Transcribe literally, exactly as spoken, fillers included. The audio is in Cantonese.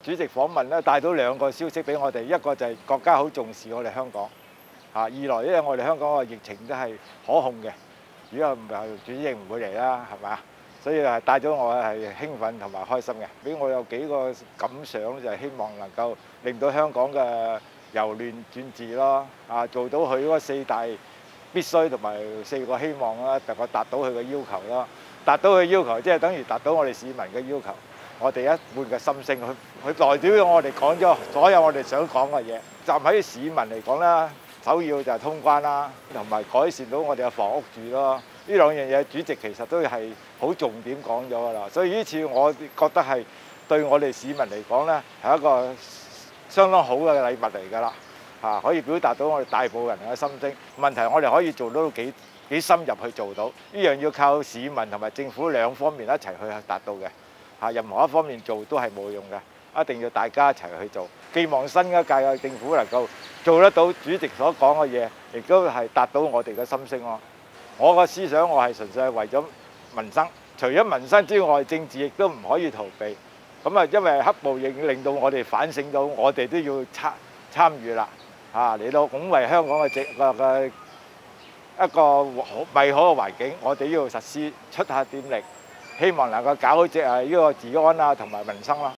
主席訪問咧，帶到兩個消息俾我哋，一個就係國家好重視我哋香港，嚇；二來因為我哋香港個疫情都係可控嘅，如果唔係主席唔會嚟啦，係咪？所以係帶咗我係興奮同埋開心嘅。俾我有幾個感想就係希望能夠令到香港嘅由亂轉治咯，啊做到佢嗰四大必須同埋四個希望啦，能夠達到佢嘅要求咯。達到佢要求，即係等於達到我哋市民嘅要求。我哋一半嘅心聲，佢佢代表咗我哋講咗所有我哋想講嘅嘢。站喺市民嚟講啦，首要就係通關啦，同埋改善到我哋嘅房屋住咯。呢兩樣嘢，主席其實都係好重點講咗㗎啦。所以呢次我覺得係對我哋市民嚟講咧，係一個相當好嘅禮物嚟㗎啦。嚇，可以表達到我哋大部分人嘅心聲。問題我哋可以做到幾幾深入去做到，呢樣要靠市民同埋政府兩方面一齊去達到嘅。嚇，任何一方面做都係冇用嘅，一定要大家一齊去做。寄望新一屆嘅政府能夠做得到主席所講嘅嘢，亦都係達到我哋嘅心聲咯。我個思想我係純粹係為咗民生，除咗民生之外，政治亦都唔可以逃避。咁啊，因為黑暴亦令到我哋反省到，我哋都要參參與啦。嚇，嚟到拱衛香港嘅政嘅嘅一個美好嘅環境，我哋要實施出下點力。希望能夠搞好隻誒呢個治安啊同埋民生啦。